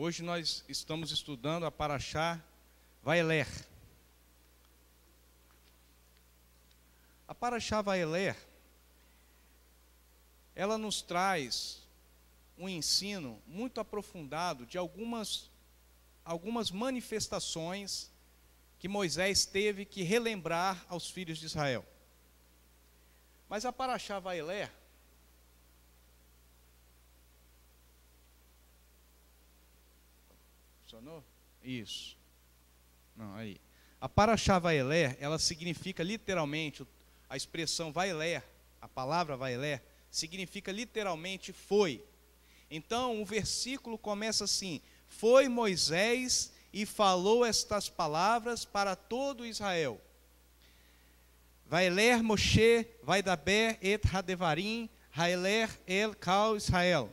Hoje nós estamos estudando a Parashá Vaelé. A Parashá Vaelé, ela nos traz um ensino muito aprofundado de algumas manifestações que Moisés teve que relembrar aos filhos de Israel. Mas a Parashá Vaelé, funcionou? Isso. Não, aí. A Parashá Vaelé, ela significa literalmente, a expressão Vaelé, a palavra Vaelé, significa literalmente foi. Então, o versículo começa assim: foi Moisés e falou estas palavras para todo Israel. Vaeler Moshe, Vaidaber et Hadevarim, Haeler el Kal Israel.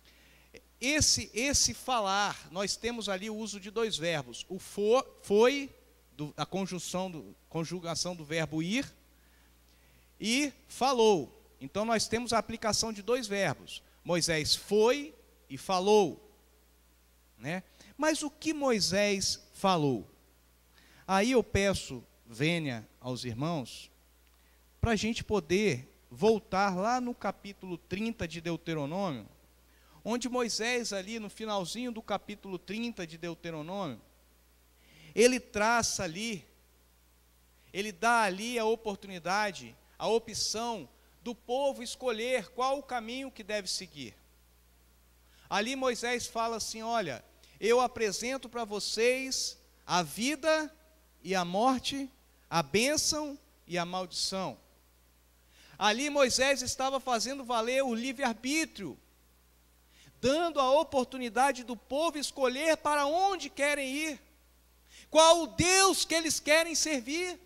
Esse falar, nós temos ali o uso de dois verbos. O foi, a conjugação do verbo ir, e falou. Então nós temos a aplicação de dois verbos. Moisés foi e falou, né? Mas o que Moisés falou? Aí eu peço vênia aos irmãos, para a gente poder voltar lá no capítulo 30 de Deuteronômio, onde Moisés, ali no finalzinho do capítulo 30 de Deuteronômio, ele traça ali, ele dá ali a oportunidade, a opção do povo escolher qual o caminho que deve seguir. Ali Moisés fala assim: olha, eu apresento para vocês a vida e a morte, a bênção e a maldição. Ali Moisés estava fazendo valer o livre-arbítrio, dando a oportunidade do povo escolher para onde querem ir, qual o Deus que eles querem servir.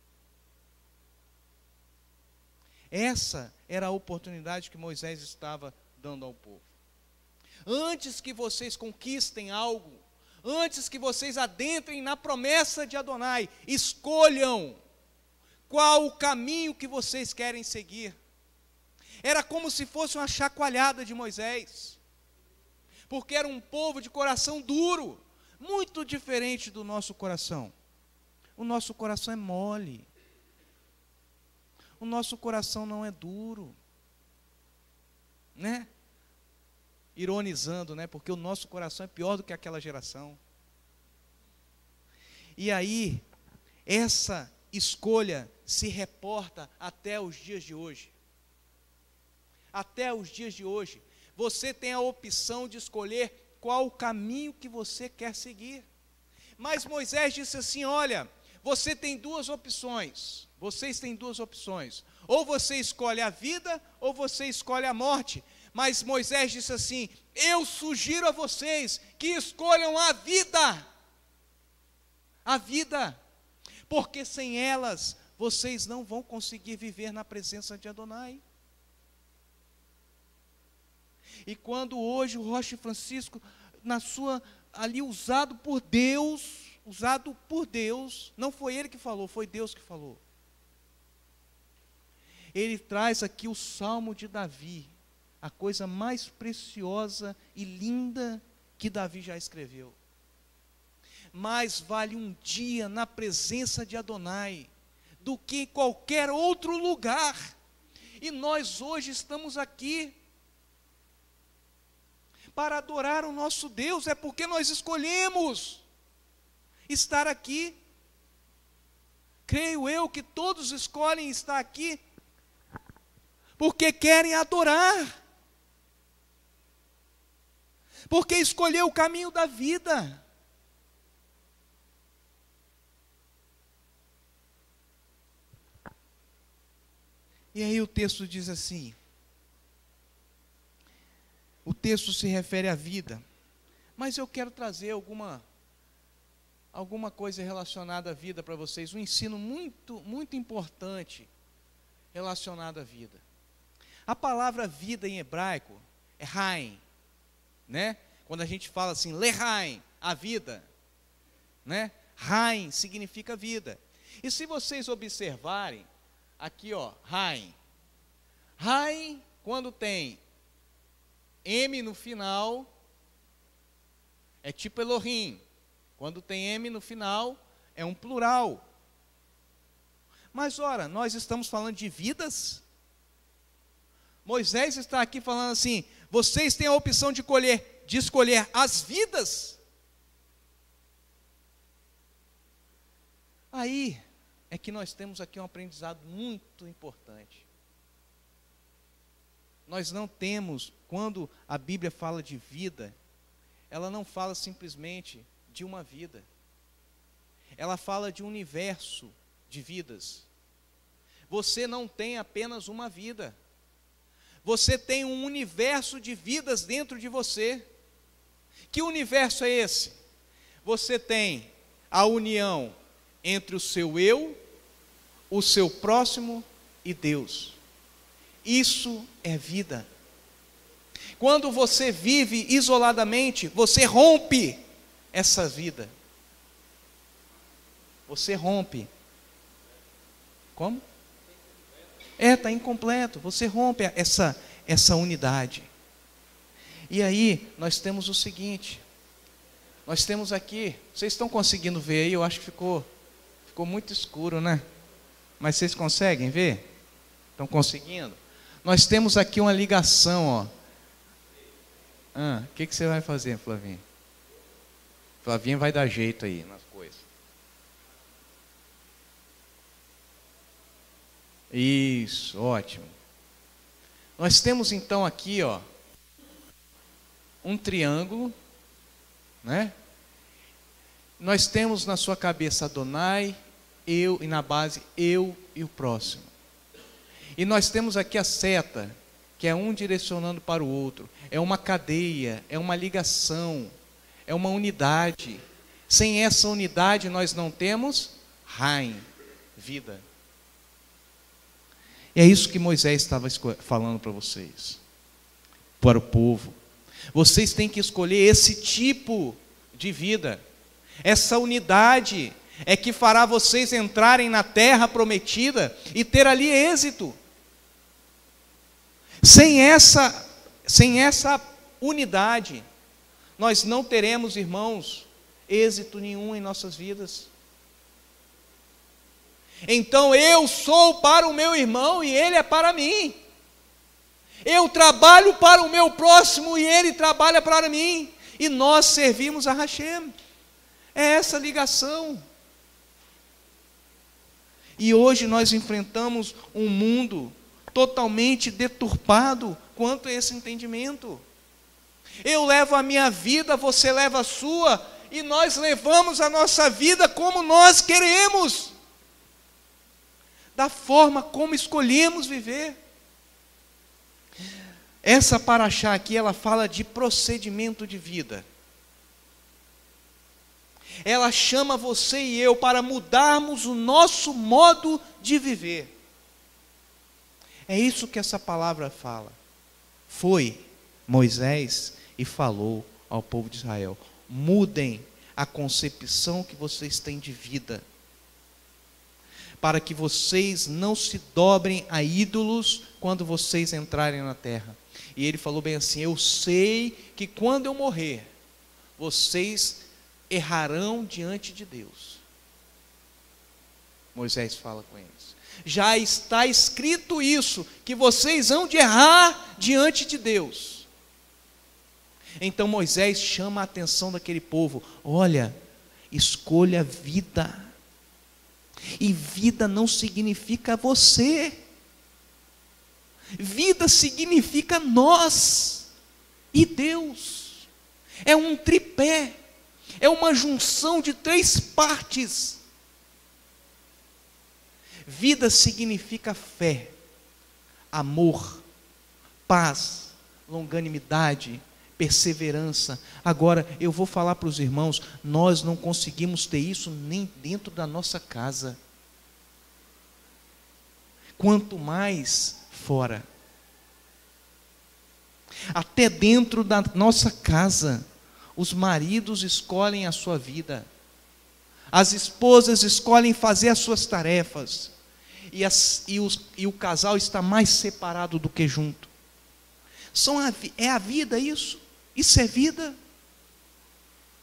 Essa era a oportunidade que Moisés estava dando ao povo. Antes que vocês conquistem algo, antes que vocês adentrem na promessa de Adonai, escolham qual o caminho que vocês querem seguir. Era como se fosse uma chacoalhada de Moisés, porque era um povo de coração duro, muito diferente do nosso coração. O nosso coração é mole, o nosso coração não é duro, né? Ironizando, né? Porque o nosso coração é pior do que aquela geração. E aí, essa escolha se reporta até os dias de hoje. Até os dias de hoje. Você tem a opção de escolher qual o caminho que você quer seguir. Mas Moisés disse assim: olha, você tem duas opções. Vocês têm duas opções. Ou você escolhe a vida, ou você escolhe a morte. Mas Moisés disse assim: eu sugiro a vocês que escolham a vida. A vida. Porque sem elas, vocês não vão conseguir viver na presença de Adonai. E quando hoje o Rocha Francisco, ali usado por Deus, não foi ele que falou, foi Deus que falou. Ele traz aqui o Salmo de Davi, a coisa mais preciosa e linda que Davi já escreveu. Mais vale um dia na presença de Adonai do que em qualquer outro lugar. E nós hoje estamos aqui para adorar o nosso Deus, é porque nós escolhemos estar aqui. Creio eu que todos escolhem estar aqui porque querem adorar, porque escolheu o caminho da vida. E aí o texto diz assim, o texto se refere à vida, mas eu quero trazer alguma coisa relacionada à vida para vocês, um ensino muito, muito importante relacionado à vida. A palavra vida em hebraico é Haim, né? Quando a gente fala assim, Lehaim, a vida, né? Haim significa vida. E se vocês observarem, aqui ó, Haim. Haim, quando tem M no final, É tipo Elohim. Quando tem M no final, é um plural. Mas ora, nós estamos falando de vidas? Moisés está aqui falando assim: vocês têm a opção de escolher as vidas? Aí é que nós temos aqui um aprendizado muito importante. Nós não temos, quando a Bíblia fala de vida, ela não fala simplesmente de uma vida. Ela fala de um universo de vidas. Você não tem apenas uma vida. Você tem um universo de vidas dentro de você. Que universo é esse? Você tem a união entre o seu eu, o seu próximo e Deus. Isso é vida. Quando você vive isoladamente, você rompe essa vida. Você rompe. Como? Está incompleto. Você rompe essa unidade. E aí, nós temos o seguinte. Nós temos aqui, vocês estão conseguindo ver aí? Eu acho que ficou muito escuro, né? Mas vocês conseguem ver? Estão conseguindo? Nós temos aqui uma ligação, ó. O que você vai fazer, Flavinho? Flavinho vai dar jeito aí nas coisas. Isso, ótimo. Nós temos então aqui, ó, um triângulo, né? Nós temos na sua cabeça Adonai, eu, e na base eu e o próximo. E nós temos aqui a seta, que é um direcionando para o outro. É uma cadeia, é uma ligação, é uma unidade. Sem essa unidade nós não temos Raim, vida. E é isso que Moisés estava falando para vocês, para o povo. Vocês têm que escolher esse tipo de vida. Essa unidade é que fará vocês entrarem na terra prometida e ter ali êxito. Sem essa unidade, nós não teremos, irmãos, êxito nenhum em nossas vidas. Então eu sou para o meu irmão e ele é para mim. Eu trabalho para o meu próximo e ele trabalha para mim. E nós servimos a Hashem. É essa ligação. E hoje nós enfrentamos um mundo totalmente deturpado quanto a esse entendimento. Eu levo a minha vida, você leva a sua, e nós levamos a nossa vida como nós queremos, da forma como escolhemos viver. Essa paraxá aqui, ela fala de procedimento de vida. Ela chama você e eu para mudarmos o nosso modo de viver. É isso que essa palavra fala. Foi Moisés e falou ao povo de Israel: mudem a concepção que vocês têm de vida, para que vocês não se dobrem a ídolos quando vocês entrarem na terra. E ele falou bem assim: eu sei que quando eu morrer, vocês errarão diante de Deus. Moisés fala com eles: já está escrito isso, que vocês hão de errar diante de Deus. Então Moisés chama a atenção daquele povo: olha, escolha vida. E vida não significa você. Vida significa nós e Deus. É um tripé. É uma junção de 3 partes. Vida significa fé, amor, paz, longanimidade, perseverança. Agora, eu vou falar para os irmãos, nós não conseguimos ter isso nem dentro da nossa casa. Quanto mais fora. Até dentro da nossa casa, os maridos escolhem a sua vida. As esposas escolhem fazer as suas tarefas. E o casal está mais separado do que junto. É a vida isso? Isso é vida?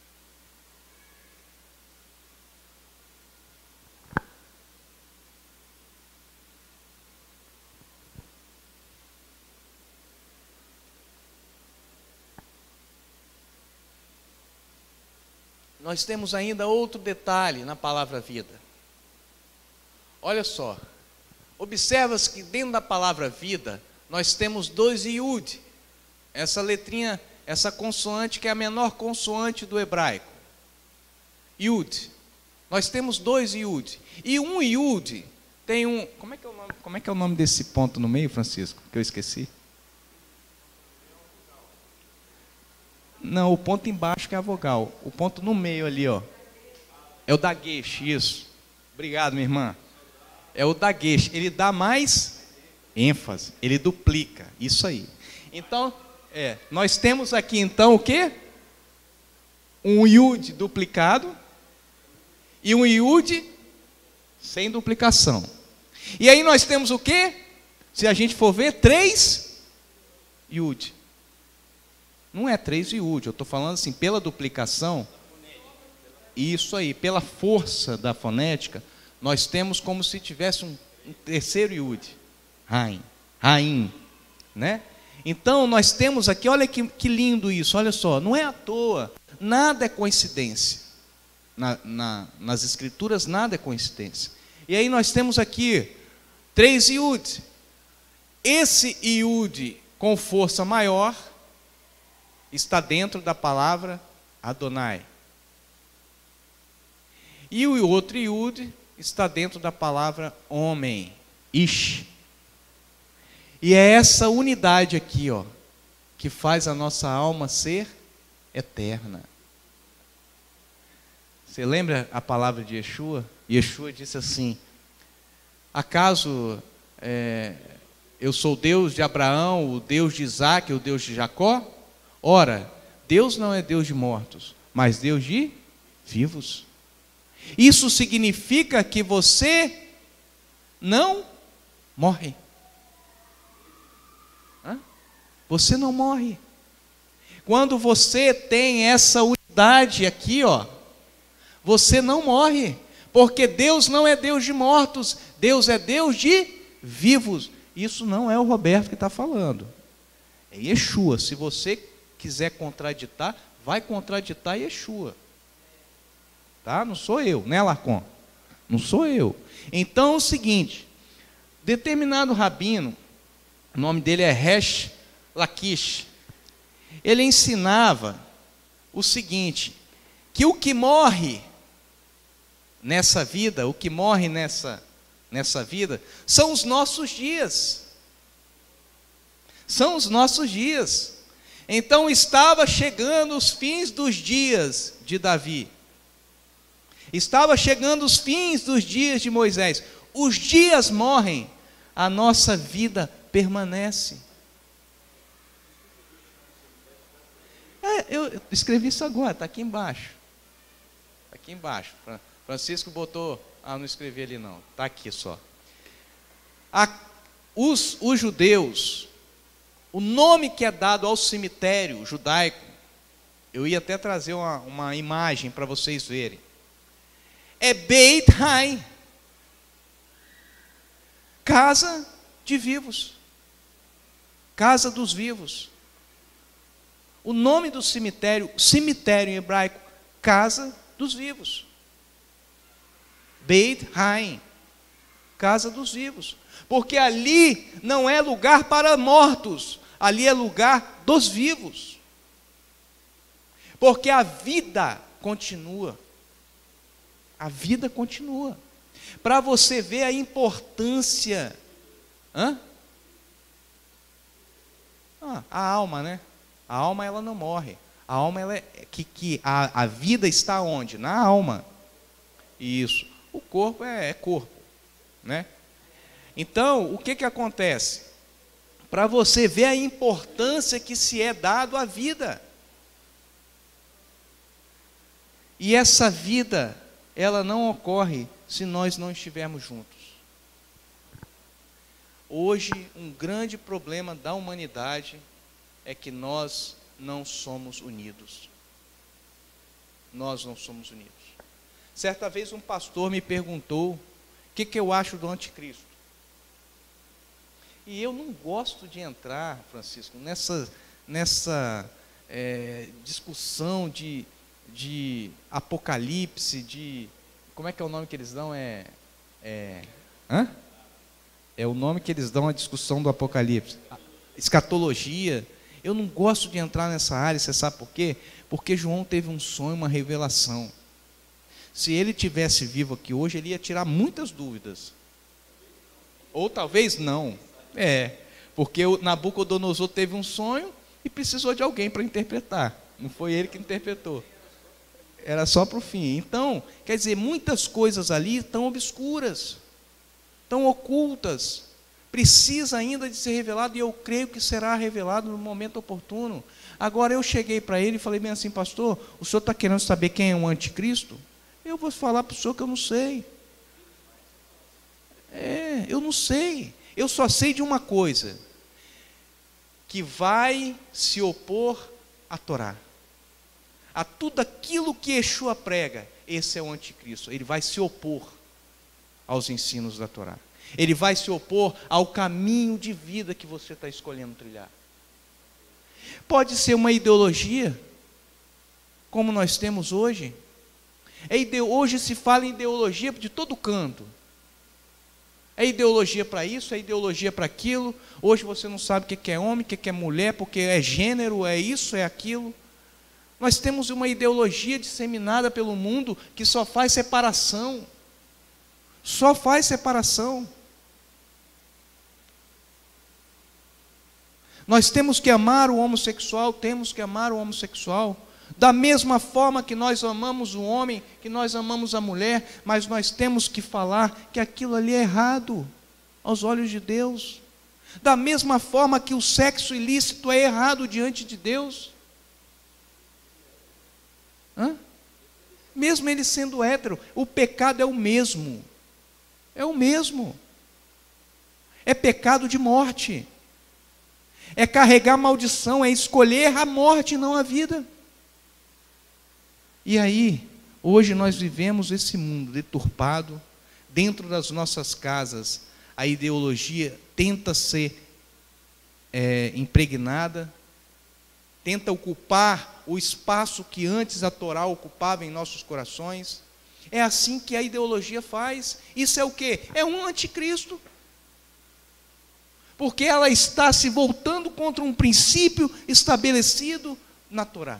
nós temos ainda outro detalhe na palavra vida. Olha só, observa que dentro da palavra vida, nós temos 2 iud, essa letrinha, essa consoante que é a menor consoante do hebraico. Iud. Nós temos 2 iud. E um iud tem um... Como é que é o nome desse ponto no meio, Francisco? Que eu esqueci. Não, o ponto embaixo que é a vogal. O ponto no meio ali, ó. É o dagesh, isso. Obrigado, minha irmã. É o dagesh. Ele dá mais ênfase. Ele duplica. Isso aí. Então, nós temos aqui então o quê? Um iud duplicado e um iud sem duplicação. E aí nós temos o quê? Se a gente for ver, 3 iud. Não é 3 iud, eu estou falando assim, pela duplicação, isso aí, pela força da fonética, nós temos como se tivesse um terceiro iud, raim, né? Então nós temos aqui, olha que lindo isso, olha só, não é à toa, nada é coincidência, nas escrituras nada é coincidência. E aí nós temos aqui 3 iud, esse iud com força maior, está dentro da palavra Adonai. E o outro iud está dentro da palavra homem, Ish. E é essa unidade aqui, ó, que faz a nossa alma ser eterna. Você lembra a palavra de Yeshua? Yeshua disse assim: acaso eu sou o Deus de Abraão, o Deus de Isaac, o Deus de Jacó? Ora, Deus não é Deus de mortos, mas Deus de vivos. Isso significa que você não morre. Você não morre. Quando você tem essa unidade aqui, ó, você não morre, porque Deus não é Deus de mortos, Deus é Deus de vivos. Isso não é o Roberto que está falando, é Yeshua. Se você quiser contraditar, vai contraditar Yeshua, tá? Não sou eu, né, Larcon? Não sou eu. Então é o seguinte, determinado rabino, o nome dele é Resh Lakish, ele ensinava o seguinte, que o que morre nessa vida, o que morre nessa vida, são os nossos dias. São os nossos dias. Então estava chegando os fins dos dias de Davi. Estava chegando os fins dos dias de Moisés. Os dias morrem, a nossa vida permanece. Eu escrevi isso agora, está aqui embaixo. Está aqui embaixo. Francisco botou, não escrevi ali não, está aqui só. Os judeus, o nome que é dado ao cemitério judaico, eu ia até trazer uma imagem para vocês verem, é Beit Haim, casa de vivos, casa dos vivos. O nome do cemitério em hebraico, casa dos vivos. Beit Haim, casa dos vivos. Porque ali não é lugar para mortos, ali é lugar dos vivos. Porque a vida continua. A vida continua. Para você ver a importância. A alma, né? A alma, ela não morre. A alma, ela a vida está onde? Na alma. Isso. O corpo é corpo, né? Então, o que acontece? Para você ver a importância que se é dado à vida. E essa vida, ela não ocorre se nós não estivermos juntos. Hoje, um grande problema da humanidade é que nós não somos unidos. Nós não somos unidos. Certa vez um pastor me perguntou o que eu acho do anticristo. E eu não gosto de entrar, Francisco, nessa discussão de de Apocalipse, como é que é o nome que eles dão? É o nome que eles dão à discussão do Apocalipse. Escatologia. Eu não gosto de entrar nessa área, você sabe por quê? Porque João teve um sonho, uma revelação. Se ele tivesse vivo aqui hoje, ele ia tirar muitas dúvidas. Ou talvez não. Porque o Nabucodonosor teve um sonho e precisou de alguém para interpretar. Não foi ele que interpretou. Era só para o fim. Então, quer dizer, muitas coisas ali estão obscuras, estão ocultas. Precisa ainda de ser revelado, e eu creio que será revelado no momento oportuno. Agora, eu cheguei para ele e falei bem assim: pastor, o senhor está querendo saber quem é o anticristo? Eu vou falar para o senhor que eu não sei. Eu não sei. Eu só sei de uma coisa: que vai se opor à Torá. A tudo aquilo que Yeshua prega, esse é o anticristo. Ele vai se opor aos ensinos da Torá. Ele vai se opor ao caminho de vida que você está escolhendo trilhar. Pode ser uma ideologia, como nós temos hoje. Hoje se fala em ideologia de todo canto. É ideologia para isso, é ideologia para aquilo. Hoje você não sabe o que é homem, o que é mulher, porque é gênero, é isso, é aquilo. Nós temos uma ideologia disseminada pelo mundo que só faz separação. Só faz separação. Nós temos que amar o homossexual, temos que amar o homossexual. Da mesma forma que nós amamos o homem, que nós amamos a mulher, mas nós temos que falar que aquilo ali é errado aos olhos de Deus. Da mesma forma que o sexo ilícito é errado diante de Deus. Mesmo ele sendo hétero, o pecado é o mesmo. É o mesmo. É pecado de morte. É carregar maldição, é escolher a morte e não a vida. E aí, hoje nós vivemos esse mundo deturpado. Dentro das nossas casas, a ideologia tenta ser impregnada, tenta ocupar o espaço que antes a Torá ocupava em nossos corações. É assim que a ideologia faz. Isso é o quê? É um anticristo. Porque ela está se voltando contra um princípio estabelecido na Torá.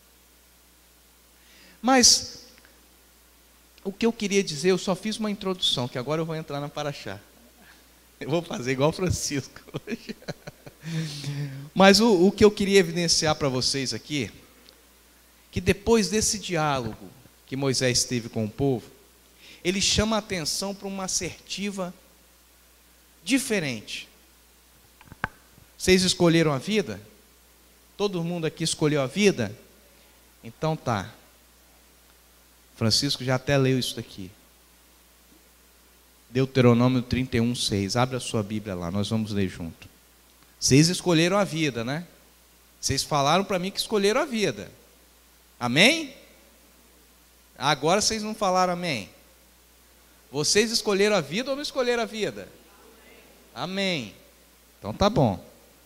Mas, o que eu queria dizer, eu só fiz uma introdução, que agora eu vou entrar na Paraxá. Eu vou fazer igual o Francisco hoje. Mas o que eu queria evidenciar para vocês aqui, que depois desse diálogo que Moisés teve com o povo, ele chama a atenção para uma assertiva diferente. Vocês escolheram a vida? Todo mundo aqui escolheu a vida? Então tá. Francisco já até leu isso daqui. Deuteronômio 31:6. Abre a sua Bíblia lá, nós vamos ler junto. Vocês escolheram a vida, né? Vocês falaram para mim que escolheram a vida. Amém? Agora vocês não falaram amém. Vocês escolheram a vida ou não escolheram a vida? Amém. Então tá bom.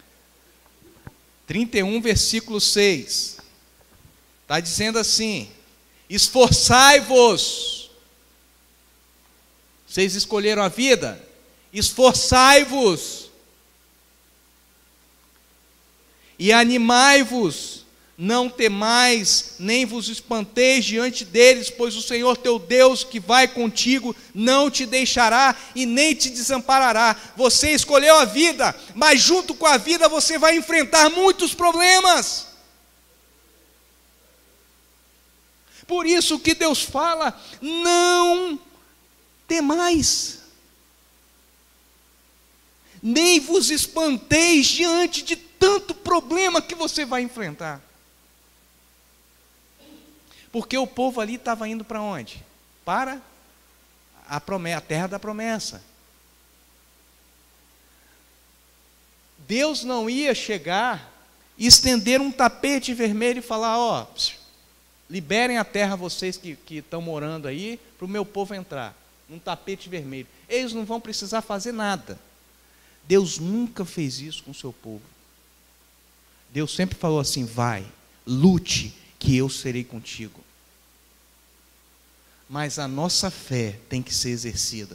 31, versículo 6. Está dizendo assim: esforçai-vos. Vocês escolheram a vida? Esforçai-vos. E animai-vos. Não temais, nem vos espanteis diante deles, pois o Senhor teu Deus que vai contigo não te deixará e nem te desamparará. Você escolheu a vida, mas junto com a vida você vai enfrentar muitos problemas. Por isso que Deus fala: não temais, nem vos espanteis diante de tanto problema que você vai enfrentar. Porque o povo ali estava indo para onde? Para a terra da promessa. Deus não ia chegar e estender um tapete vermelho e falar: ó, liberem a terra vocês que estão morando aí, para o meu povo entrar. Um tapete vermelho. Eles não vão precisar fazer nada. Deus nunca fez isso com o seu povo. Deus sempre falou assim: vai, lute, que eu serei contigo. mas a nossa fé tem que ser exercida.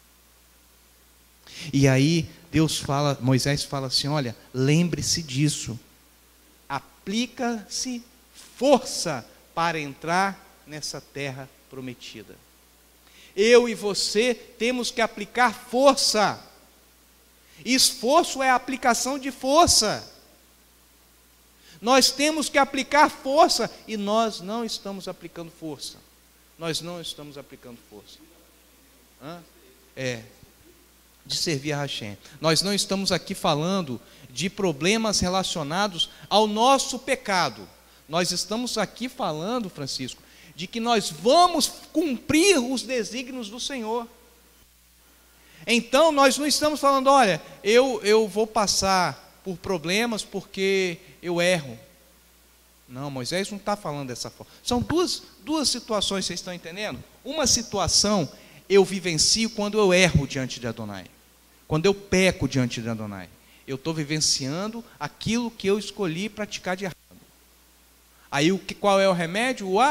E aí Moisés fala assim: olha, lembre-se disso, aplica-se força para entrar nessa terra prometida. Eu e você temos que aplicar força. Esforço é a aplicação de força. Nós temos que aplicar força, e nós não estamos aplicando força. Nós não estamos aplicando força. De servir a Hashem. Nós não estamos aqui falando de problemas relacionados ao nosso pecado. Nós estamos aqui falando, Francisco, de que nós vamos cumprir os desígnios do Senhor. Então, nós não estamos falando, olha, eu vou passar por problemas porque eu erro. Não, Moisés não está falando dessa forma. São duas situações, vocês estão entendendo? Uma situação eu vivencio quando eu erro diante de Adonai. Quando eu peco diante de Adonai. Eu estou vivenciando aquilo que eu escolhi praticar de errado. Aí qual é o remédio? O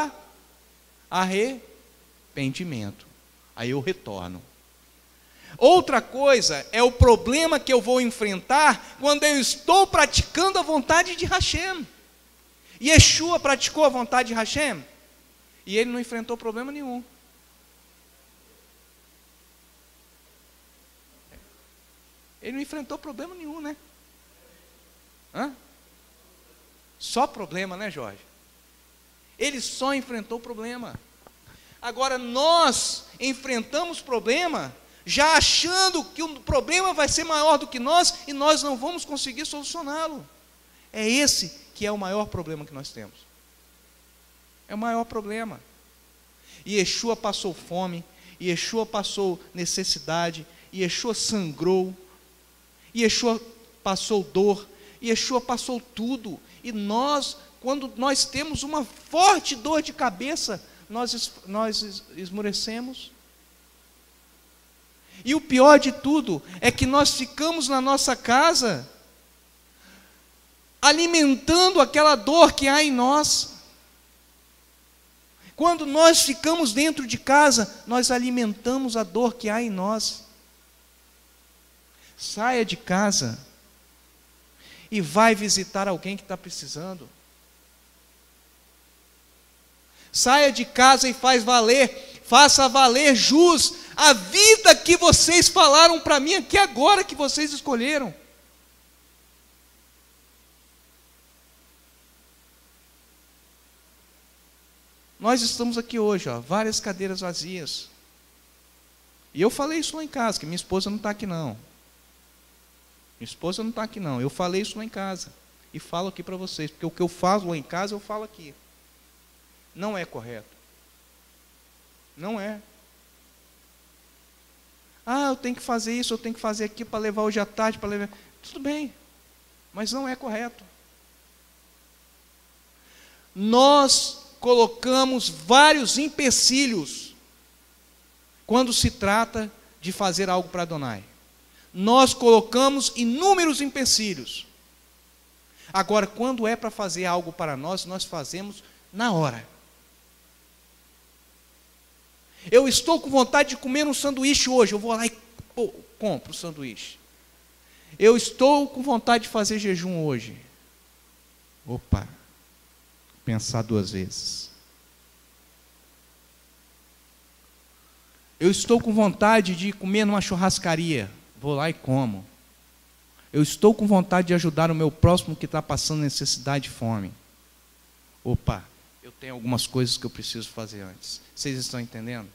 arrependimento. Aí eu retorno. Outra coisa é o problema que eu vou enfrentar quando eu estou praticando a vontade de Hashem. Yeshua praticou a vontade de Hashem e ele não enfrentou problema nenhum. Ele não enfrentou problema nenhum, né? Só problema, né, Jorge? Ele só enfrentou problema. Agora nós enfrentamos problema já achando que o problema vai ser maior do que nós e nós não vamos conseguir solucioná-lo. É esse que é o maior problema que nós temos. É o maior problema. Yeshua passou fome, Yeshua passou necessidade, Yeshua sangrou, Yeshua passou dor, Yeshua passou tudo. E nós, quando nós temos uma forte dor de cabeça, nós esmorecemos. E o pior de tudo é que nós ficamos na nossa casa alimentando aquela dor que há em nós. Quando nós ficamos dentro de casa, nós alimentamos a dor que há em nós. Saia de casa e vai visitar alguém que está precisando. Saia de casa e faça valer jus a vida que vocês falaram para mim aqui agora, que vocês escolheram. Nós estamos aqui hoje, várias cadeiras vazias. E eu falei isso lá em casa, que minha esposa não está aqui não. Minha esposa não está aqui não. Eu falei isso lá em casa. E falo aqui para vocês, porque o que eu falo lá em casa, eu falo aqui. Não é correto. Não é. Eu tenho que fazer isso, eu tenho que fazer aquilo para levar hoje à tarde, para levar. Tudo bem, mas não é correto. Nós colocamos vários empecilhos quando se trata de fazer algo para Adonai. Nós colocamos inúmeros empecilhos. Agora, quando é para fazer algo para nós, nós fazemos na hora. Eu estou com vontade de comer um sanduíche hoje, eu vou lá e compro o sanduíche. Eu estou com vontade de fazer jejum hoje. Opa, pensar duas vezes. Eu estou com vontade de comer numa churrascaria, vou lá e como. Eu estou com vontade de ajudar o meu próximo que está passando necessidade e fome. Opa, eu tenho algumas coisas que eu preciso fazer antes. Vocês estão entendendo?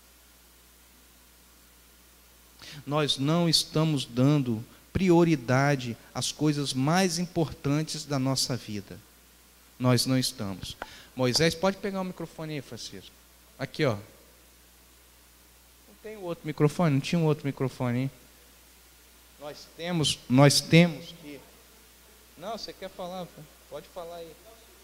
Nós não estamos dando prioridade às coisas mais importantes da nossa vida. Nós não estamos. Moisés, pode pegar o microfone aí, Francisco. Aqui, ó. Não tem outro microfone? Não tinha um outro microfone, hein? Nós temos que... Não, você quer falar? Pode falar aí.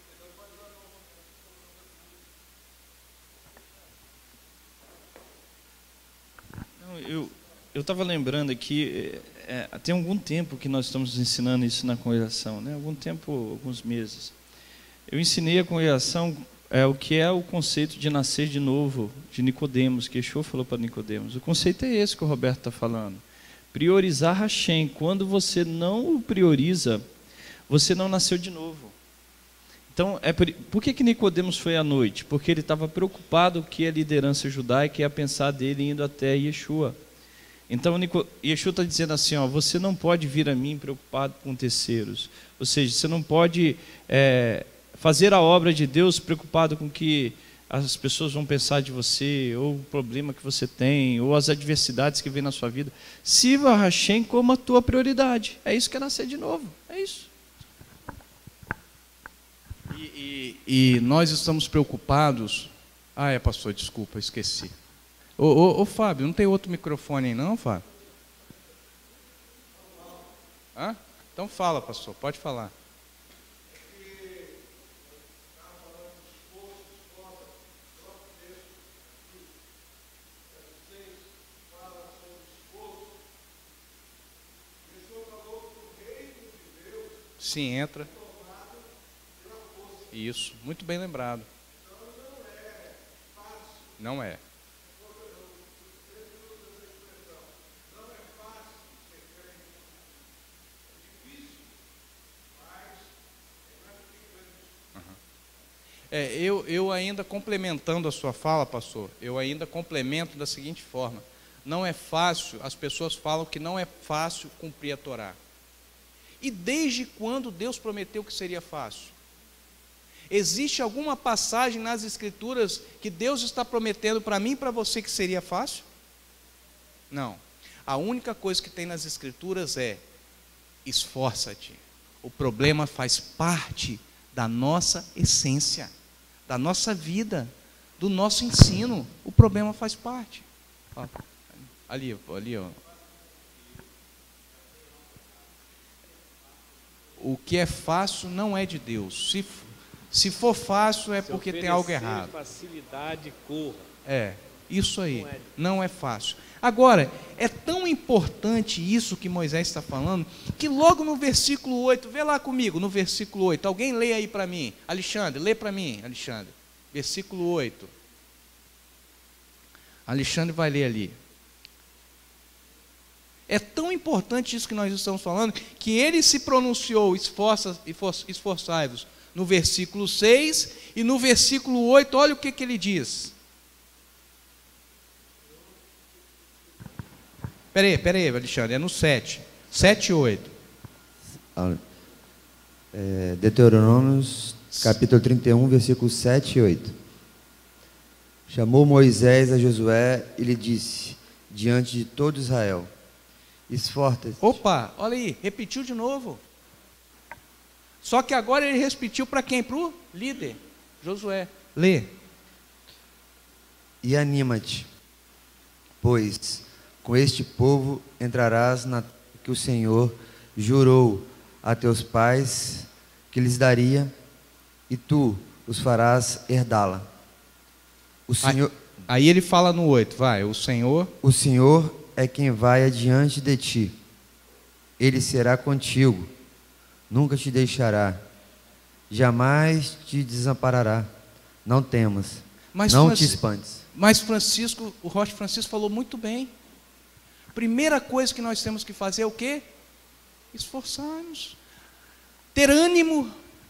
Eu estava lembrando aqui, tem algum tempo que nós estamos ensinando isso na congregação, né? Algum tempo, alguns meses. Eu ensinei a congregação o que é o conceito de nascer de novo, de Nicodemos, que Yeshua falou para Nicodemos. O conceito é esse que o Roberto está falando. Priorizar Hashem. Quando você não o prioriza, você não nasceu de novo. Então, por que Nicodemos foi à noite? Porque ele estava preocupado que a liderança judaica ia pensar dele indo até Yeshua. Então, Yeshua está dizendo assim, você não pode vir a mim preocupado com terceiros. Ou seja, você não pode fazer a obra de Deus preocupado com o que as pessoas vão pensar de você, ou o problema que você tem, ou as adversidades que vêm na sua vida. Sirva a Hashem como a tua prioridade. É isso que é nascer de novo. É isso. E nós estamos preocupados... pastor, desculpa, esqueci. Ô, Fábio, não tem outro microfone aí não, Fábio? Então fala, pastor, pode falar. Sim, entra. Isso, muito bem lembrado. Não é. Eu ainda complementando a sua fala, pastor, eu ainda complemento da seguinte forma: não é fácil, as pessoas falam que não é fácil cumprir a Torá. E desde quando Deus prometeu que seria fácil? Existe alguma passagem nas Escrituras que Deus está prometendo para mim e para você que seria fácil? Não. A única coisa que tem nas Escrituras é: esforça-te. O problema faz parte da nossa essência, da nossa vida, do nosso ensino. O problema faz parte. Ali, ó. O que é fácil não é de Deus. Se for fácil é porque tem algo errado. Facilidade, corra. Isso aí. Não é fácil. Agora, é tão importante isso que Moisés está falando, que logo no versículo 8, vê lá comigo, no versículo 8, alguém lê aí para mim. Alexandre, lê para mim, Alexandre. Versículo 8. Alexandre vai ler ali. É tão importante isso que nós estamos falando, que ele se pronunciou, esforçai-vos, no versículo 6, e no versículo 8, olha o que ele diz. Peraí, Alexandre, é no 7. 7 e 8. Deuteronômio, capítulo 31, versículos 7 e 8. Chamou Moisés a Josué e lhe disse, diante de todo Israel, esforça-te. Opa, olha aí, repetiu de novo. Só que agora ele repetiu para quem? Para o líder, Josué. Lê. E anima-te, pois com este povo entrarás na terra que o Senhor jurou a teus pais que lhes daria, e tu os farás herdá-la. O Senhor... Aí ele fala no 8, vai, o Senhor é quem vai adiante de ti. Ele será contigo, nunca te deixará, jamais te desamparará. Não temas, te espantes. Mas o Rocha Francisco falou muito bem. Primeira coisa que nós temos que fazer é o quê? Esforçar-nos. Ter ânimo.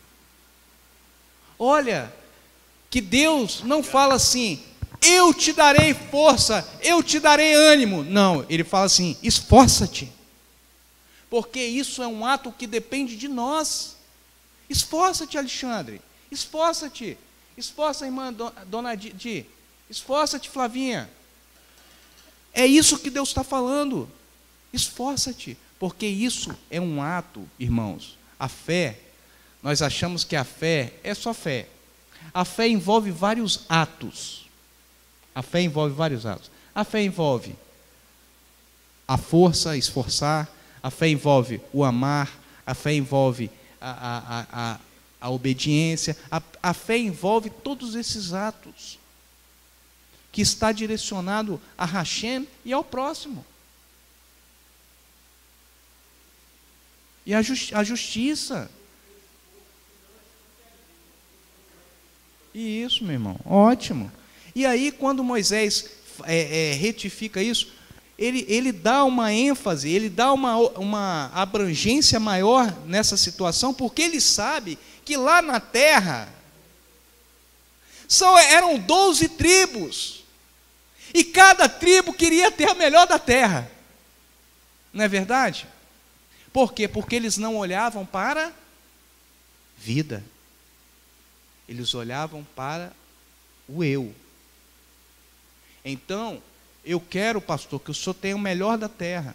Olha, que Deus não fala assim, eu te darei força, eu te darei ânimo. Não, ele fala assim, esforça-te. Porque isso é um ato que depende de nós. Esforça-te, Alexandre. Esforça-te. Esforça, irmã Dona Di. Esforça-te, Flavinha. É isso que Deus está falando. Esforça-te. Porque isso é um ato, irmãos. A fé, nós achamos que a fé é só fé. A fé envolve vários atos. A fé envolve vários atos. A fé envolve a força, esforçar. A fé envolve o amar. A fé envolve a obediência. A fé envolve todos esses atos que está direcionado a Hashem e ao próximo. E a justiça. Isso, meu irmão, ótimo. E aí, quando Moisés retifica isso, ele dá uma ênfase, ele dá uma abrangência maior nessa situação, porque ele sabe que lá na terra eram 12 tribos, e cada tribo queria ter a melhor da terra, não é verdade? Por quê? Porque eles não olhavam para a vida, eles olhavam para o eu. Então, eu quero, pastor, que o senhor tenha o melhor da terra.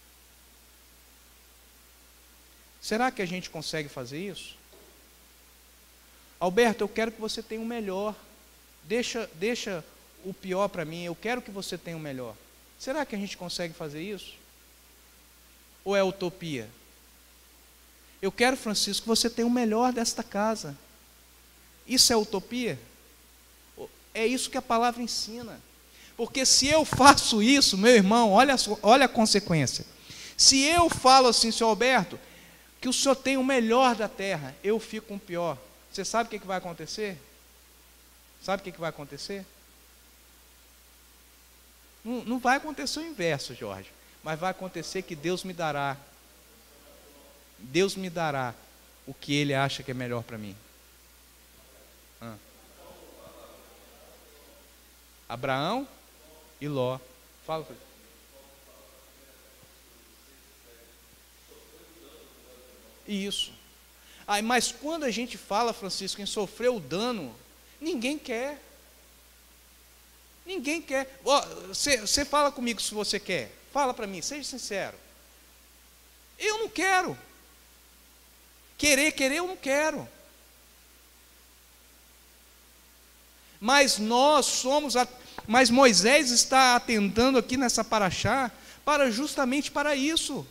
Será que a gente consegue fazer isso? Alberto, eu quero que você tenha o melhor. Deixa o pior para mim, eu quero que você tenha o melhor. Será que a gente consegue fazer isso? Ou é utopia? Eu quero, Francisco, que você tenha o melhor desta casa. Isso é utopia? É isso que a palavra ensina. Porque se eu faço isso, meu irmão, olha a consequência. Se eu falo assim, senhor Alberto, que o senhor tem o melhor da terra, eu fico com o pior. Você sabe o que vai acontecer? Sabe o que vai acontecer? Não vai acontecer o inverso, Jorge, mas vai acontecer que Deus me dará o que Ele acha que é melhor para mim. Abraão e Ló. Fala. Isso. Mas quando a gente fala, Francisco, em sofrer o dano, ninguém quer. Ninguém quer. Você fala comigo se você quer. Fala para mim, seja sincero. Eu não quero. Querer, eu não quero. Mas mas Moisés está atentando aqui nessa paraxá justamente para isso.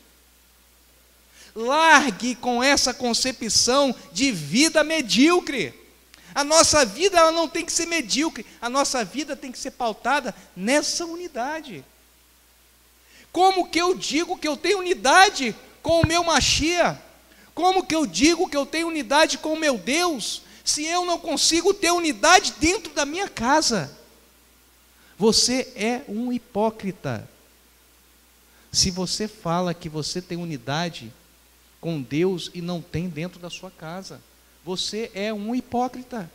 Largue com essa concepção de vida medíocre. A nossa vida ela não tem que ser medíocre, a nossa vida tem que ser pautada nessa unidade. Como que eu digo que eu tenho unidade com o meu Machia? Como que eu digo que eu tenho unidade com o meu Deus, se eu não consigo ter unidade dentro da minha casa? Você é um hipócrita. Se você fala que você tem unidade com Deus e não tem dentro da sua casa, você é um hipócrita.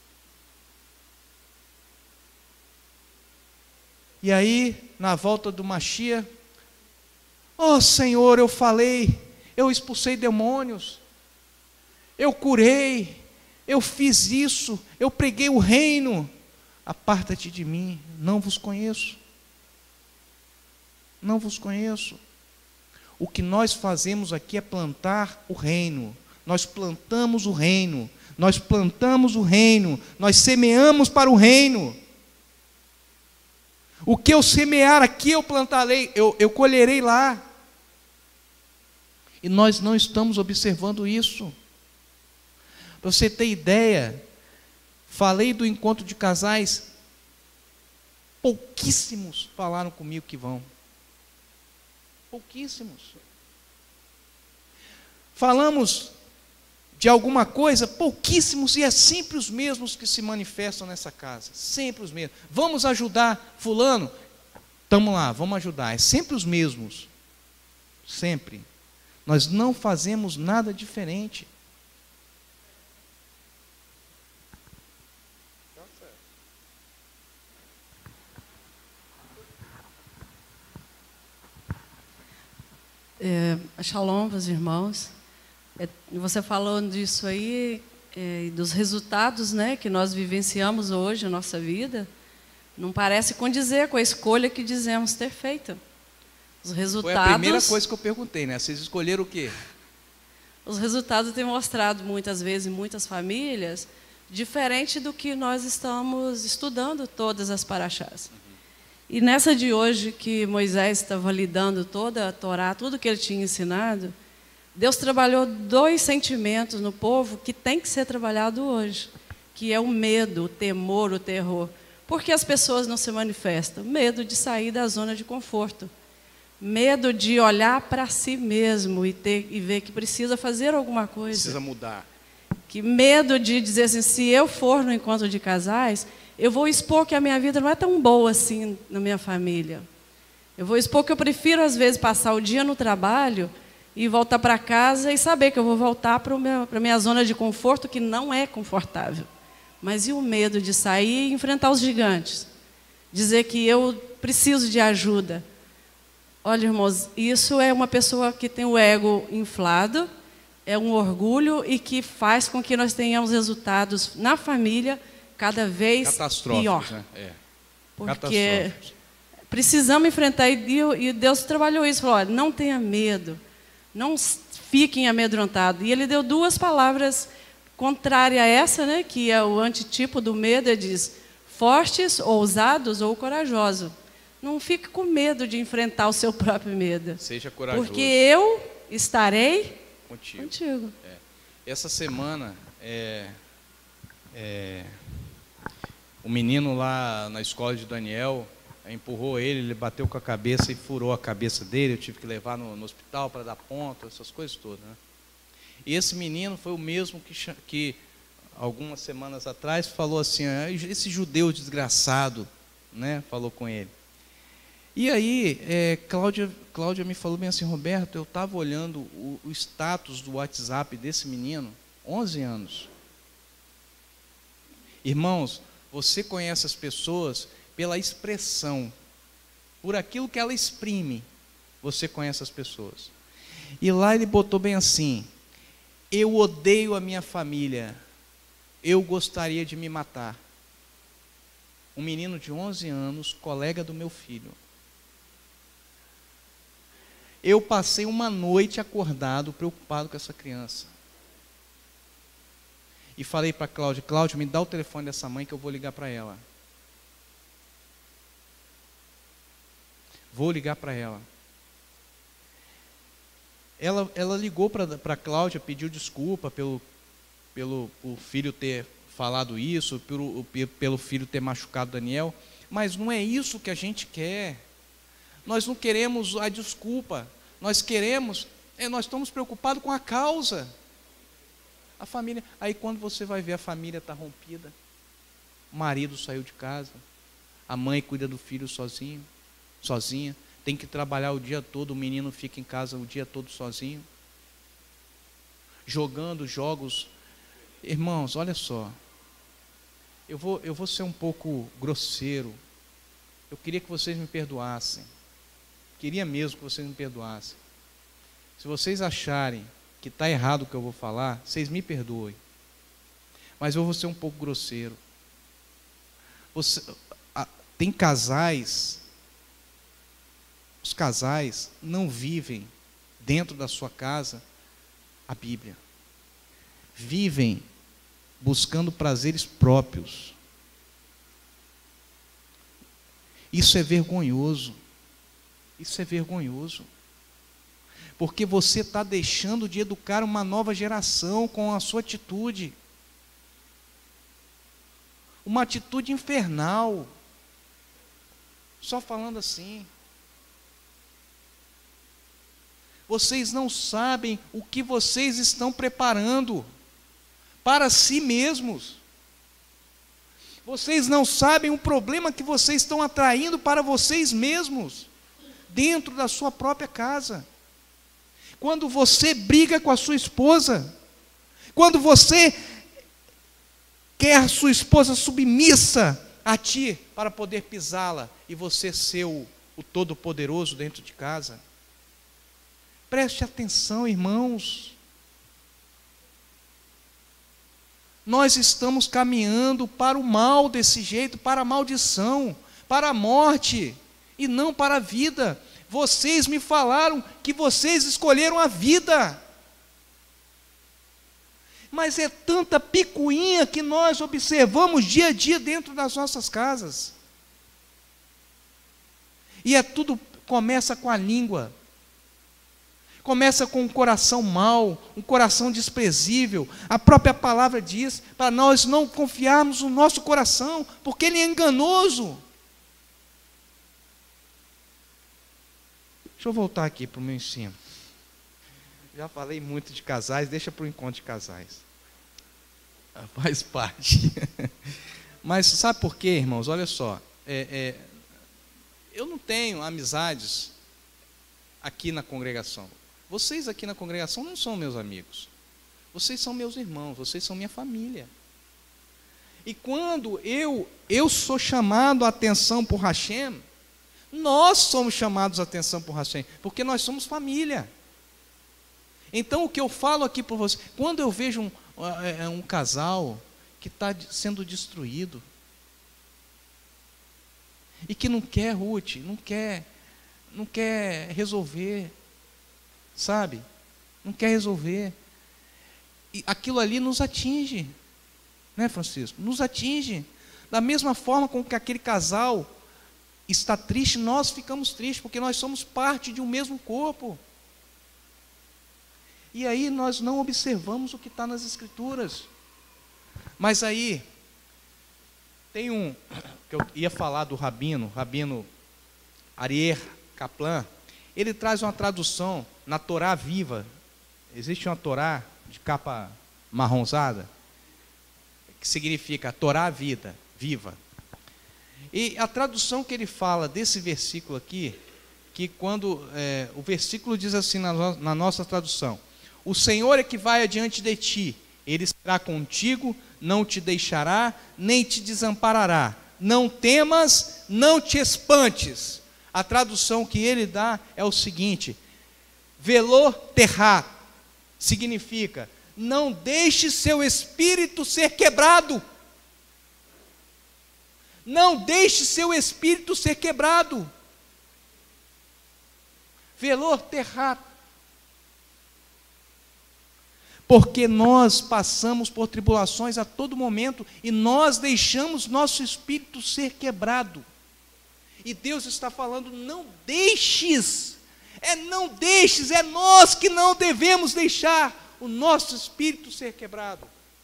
E aí, na volta do Machia, Senhor, eu falei, eu expulsei demônios, eu curei, eu fiz isso, eu preguei o reino. Aparta-te de mim, não vos conheço. Não vos conheço. O que nós fazemos aqui é plantar o reino. Nós plantamos o reino. Nós plantamos o reino. Nós semeamos para o reino. O que eu semear aqui, eu plantarei, eu colherei lá. E nós não estamos observando isso. Para você ter ideia, falei do encontro de casais, pouquíssimos falaram comigo que vão. Pouquíssimos. Falamos de alguma coisa, pouquíssimos, e é sempre os mesmos que se manifestam nessa casa, sempre os mesmos. Vamos ajudar fulano? Estamos lá, vamos ajudar. É sempre os mesmos, sempre. Nós não fazemos nada diferente. Shalom para os irmãos. Você falando disso aí, dos resultados, né, que nós vivenciamos hoje na nossa vida, não parece condizer com a escolha que dizemos ter feito. Os resultados... Foi a primeira coisa que eu perguntei, né? Vocês escolheram o quê? Os resultados têm mostrado muitas vezes em muitas famílias, diferente do que nós estamos estudando todas as paraxás. E nessa de hoje, que Moisés está validando toda a Torá, tudo que ele tinha ensinado, Deus trabalhou 2 sentimentos no povo que tem que ser trabalhado hoje, que é o medo, o temor, o terror. Por que as pessoas não se manifestam? Medo de sair da zona de conforto. Medo de olhar para si mesmo e ver que precisa fazer alguma coisa. Precisa mudar. Que medo de dizer assim, se eu for no encontro de casais, eu vou expor que a minha vida não é tão boa assim na minha família. Eu vou expor que eu prefiro, às vezes, passar o dia no trabalho e voltar para casa e saber que eu vou voltar para a minha zona de conforto, que não é confortável. Mas e o medo de sair e enfrentar os gigantes? Dizer que eu preciso de ajuda. Olha, irmãos, isso é uma pessoa que tem o ego inflado, é um orgulho e que faz com que nós tenhamos resultados na família cada vez pior. Né? É. Porque precisamos enfrentar, e Deus trabalhou isso, falou, olha, não tenha medo, não fiquem amedrontados. E Ele deu duas palavras contrárias a essa, né, que é o antitipo do medo, Ele diz, fortes, ousados ou corajosos. Não fique com medo de enfrentar o seu próprio medo. Seja corajoso. Porque eu estarei contigo. Essa semana, o menino lá na escola de Daniel empurrou ele bateu com a cabeça e furou a cabeça dele. Eu tive que levar no hospital para dar ponto, essas coisas todas, né? E esse menino foi o mesmo que algumas semanas atrás falou assim, esse judeu desgraçado, né? Falou com ele. E aí, Cláudia me falou bem assim, Roberto, eu estava olhando o status do WhatsApp desse menino, 11 anos. Irmãos, você conhece as pessoas pela expressão, por aquilo que ela exprime, você conhece as pessoas. E lá ele botou bem assim, eu odeio a minha família, eu gostaria de me matar. Um menino de 11 anos, colega do meu filho. Eu passei uma noite acordado, preocupado com essa criança. E falei para Cláudia, Cláudia, me dá o telefone dessa mãe que eu vou ligar para ela. Vou ligar para ela. Ela ligou para Cláudia, pediu desculpa pelo filho ter falado isso, pelo filho ter machucado Daniel, mas não é isso que a gente quer. Nós não queremos a desculpa, nós estamos preocupados com a causa. A família, aí quando você vai ver a família está rompida, o marido saiu de casa, a mãe cuida do filho sozinha, tem que trabalhar o dia todo, o menino fica em casa o dia todo sozinho, jogando jogos. Irmãos, olha só, eu vou ser um pouco grosseiro, eu queria que vocês me perdoassem, queria mesmo que vocês me perdoassem. Se vocês acharem que está errado o que eu vou falar, vocês me perdoem, mas eu vou ser um pouco grosseiro. Tem casais, os casais não vivem dentro da sua casa a Bíblia, vivem buscando prazeres próprios. Isso é vergonhoso. Isso é vergonhoso. Porque você está deixando de educar uma nova geração com a sua atitude. Uma atitude infernal. Só falando assim. Vocês não sabem o que vocês estão preparando para si mesmos. Vocês não sabem o problema que vocês estão atraindo para vocês mesmos, dentro da sua própria casa. Quando você briga com a sua esposa, quando você quer a sua esposa submissa a ti para poder pisá-la e você ser o todo-poderoso dentro de casa. Preste atenção, irmãos. Nós estamos caminhando para o mal desse jeito, para a maldição, para a morte e não para a vida. Vocês me falaram que vocês escolheram a vida. Mas é tanta picuinha que nós observamos dia a dia dentro das nossas casas. E tudo começa com a língua. Começa com um coração mau, um coração desprezível. A própria palavra diz para nós não confiarmos no nosso coração, porque ele é enganoso. Deixa eu voltar aqui para o meu ensino. Já falei muito de casais, deixa para o encontro de casais. Faz parte. Mas sabe por quê, irmãos? Olha só. Eu não tenho amizades aqui na congregação. Vocês aqui na congregação não são meus amigos. Vocês são meus irmãos, vocês são minha família. E quando eu sou chamado a atenção por Hashem, nós somos chamados a atenção por Hashem, porque nós somos família. Então o que eu falo aqui por você, quando eu vejo um casal que está sendo destruído, e que não quer, Ruth, não quer resolver, sabe? Não quer resolver. E aquilo ali nos atinge, né, Francisco? Nos atinge. Da mesma forma com que aquele casal está triste, nós ficamos tristes, porque nós somos parte de um mesmo corpo. E aí nós não observamos o que está nas Escrituras. Mas aí, tem que eu ia falar do Rabino Arier Kaplan. Ele traz uma tradução na Torá viva. Existe uma Torá de capa marronzada, que significa Torá vida, viva. E a tradução que ele fala desse versículo aqui, que quando o versículo diz assim na nossa tradução: o Senhor é que vai adiante de ti, Ele estará contigo, não te deixará, nem te desamparará. Não temas, não te espantes. A tradução que ele dá é o seguinte: Velo terra significa, não deixe seu espírito ser quebrado. Não deixe seu espírito ser quebrado. Velo terra. Porque nós passamos por tribulações a todo momento e nós deixamos nosso espírito ser quebrado. E Deus está falando, não deixes, é nós que não devemos deixar o nosso espírito ser quebrado.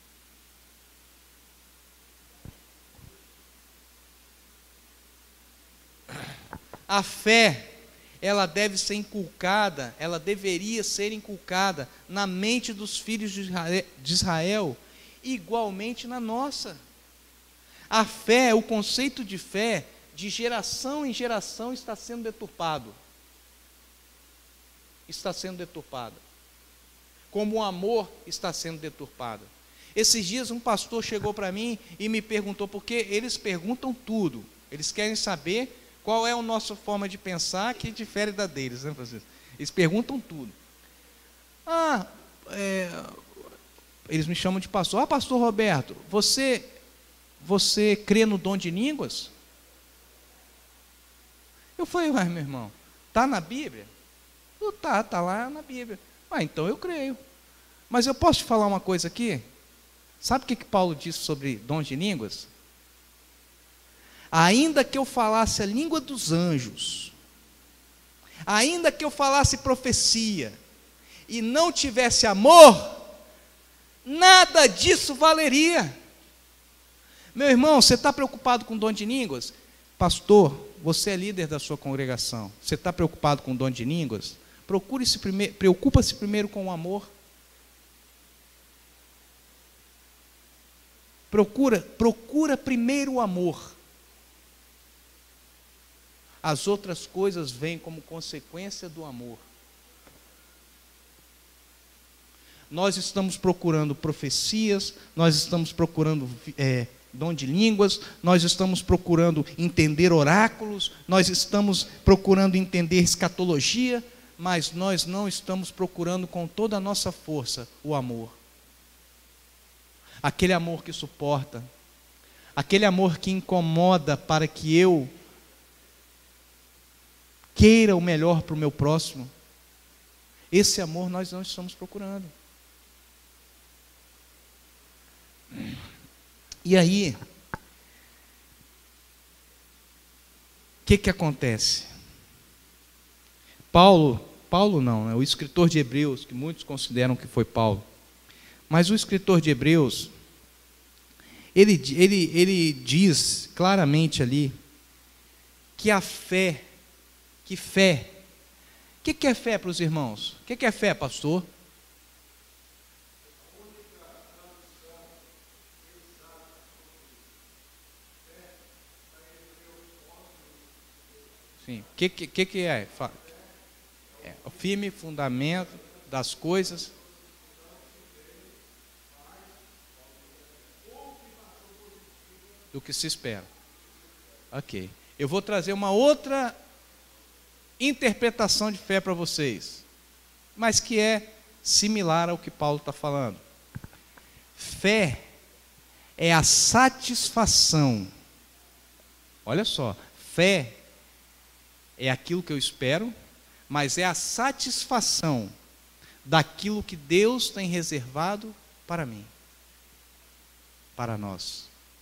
A fé, ela deve ser inculcada, ela deveria ser inculcada na mente dos filhos de Israel, igualmente na nossa. A fé, o conceito de fé, de geração em geração está sendo deturpado. Está sendo deturpado. Como o amor está sendo deturpado. Esses dias um pastor chegou para mim e me perguntou, porque eles perguntam tudo, eles querem saber qual é a nossa forma de pensar que difere da deles, né, Francisco? Eles perguntam tudo. Eles me chamam de pastor. Pastor Roberto, você crê no dom de línguas? Eu falei, meu irmão, está na Bíblia? Está lá na Bíblia. Então eu creio. Mas eu posso te falar uma coisa aqui? Sabe o que Paulo disse sobre dom de línguas? Ainda que eu falasse a língua dos anjos, ainda que eu falasse profecia, e não tivesse amor, nada disso valeria. Meu irmão, você está preocupado com dom de línguas? Pastor, você é líder da sua congregação, você está preocupado com dom de línguas? Preocupa-se primeiro com o amor. Procura primeiro o amor. As outras coisas vêm como consequência do amor. Nós estamos procurando profecias, nós estamos procurando dom de línguas, nós estamos procurando entender oráculos, nós estamos procurando entender escatologia, mas nós não estamos procurando com toda a nossa força o amor. Aquele amor que suporta, aquele amor que incomoda para que eu queira o melhor para o meu próximo. Esse amor nós não estamos procurando. E aí, o que acontece? Paulo não, o escritor de Hebreus, que muitos consideram que foi Paulo, mas o escritor de Hebreus, ele diz claramente ali, que a fé, o que é fé para os irmãos? O que é fé, pastor? Sim. O que é? É o firme fundamento das coisas. Do que se espera. Ok. Eu vou trazer uma outra interpretação de fé para vocês, mas que é similar ao que Paulo está falando. Fé é a satisfação. Olha só, fé é aquilo que eu espero, mas é a satisfação daquilo que Deus tem reservado para mim, para nós.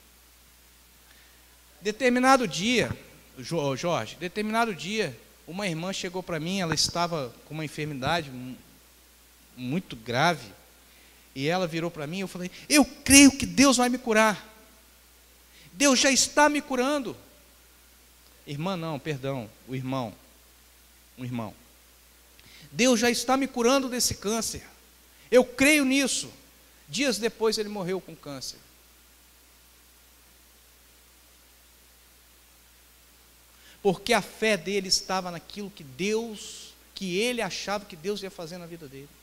Determinado dia, Jorge, uma irmã chegou para mim, ela estava com uma enfermidade muito grave, e ela virou para mim, eu falei, eu creio que Deus vai me curar. Deus já está me curando. Irmã não, perdão, um irmão. Deus já está me curando desse câncer. Eu creio nisso. Dias depois ele morreu com câncer. Porque a fé dele estava naquilo que ele achava que Deus ia fazer na vida dele.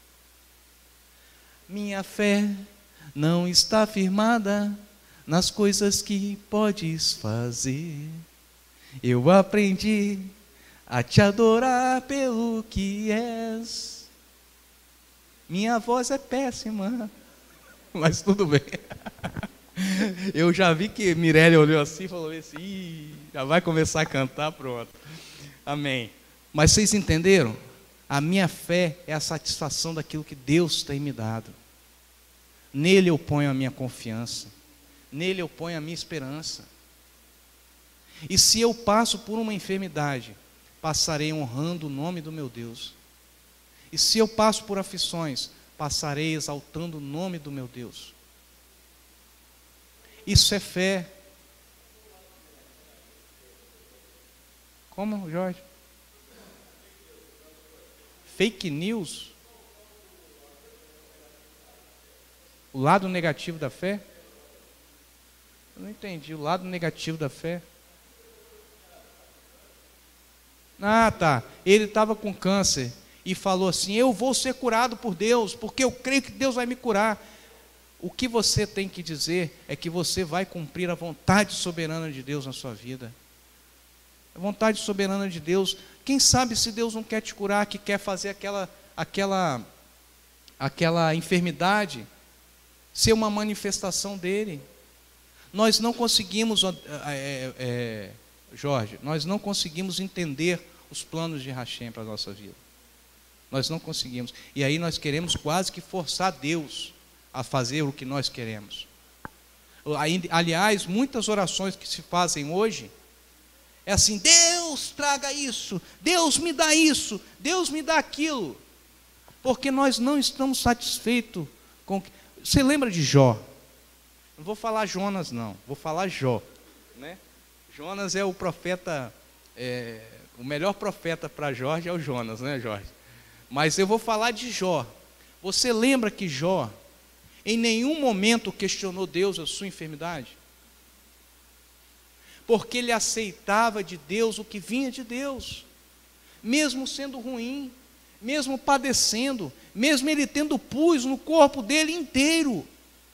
Minha fé não está firmada nas coisas que podes fazer. Eu aprendi a te adorar pelo que és. Minha voz é péssima, mas tudo bem. Eu já vi que Mirelle olhou assim e falou assim, já vai começar a cantar, pronto. Amém. Mas vocês entenderam? A minha fé é a satisfação daquilo que Deus tem me dado. Nele eu ponho a minha confiança. Nele eu ponho a minha esperança. E se eu passo por uma enfermidade, passarei honrando o nome do meu Deus. E se eu passo por aflições, passarei exaltando o nome do meu Deus. Isso é fé. Como, Jorge? Fake news? O lado negativo da fé? Eu não entendi. O lado negativo da fé? Ah, tá. Ele estava com câncer e falou assim, eu vou ser curado por Deus, porque eu creio que Deus vai me curar. O que você tem que dizer é que você vai cumprir a vontade soberana de Deus na sua vida. A vontade soberana de Deus. Quem sabe se Deus não quer te curar, que quer fazer aquela enfermidade ser uma manifestação dele. Nós não conseguimos, Jorge, nós não conseguimos entender os planos de Hashem para a nossa vida. Nós não conseguimos. E aí nós queremos quase que forçar Deus a fazer o que nós queremos. Aliás, muitas orações que se fazem hoje é assim, Deus traga isso, Deus me dá isso, Deus me dá aquilo, porque nós não estamos satisfeitos com... Você lembra de Jó? Não vou falar Jonas não, vou falar Jó, né? Jonas é o profeta, o melhor profeta para Jorge é o Jonas, né, Jorge? Mas eu vou falar de Jó. Você lembra que Jó em nenhum momento questionou Deus a sua enfermidade? Porque ele aceitava de Deus o que vinha de Deus, mesmo sendo ruim, mesmo padecendo, mesmo ele tendo pus no corpo dele inteiro.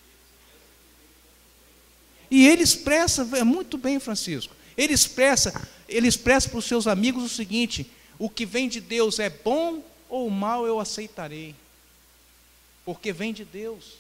E ele expressa, muito bem, Francisco, ele expressa para os seus amigos o seguinte, o que vem de Deus é bom ou mal eu aceitarei, porque vem de Deus.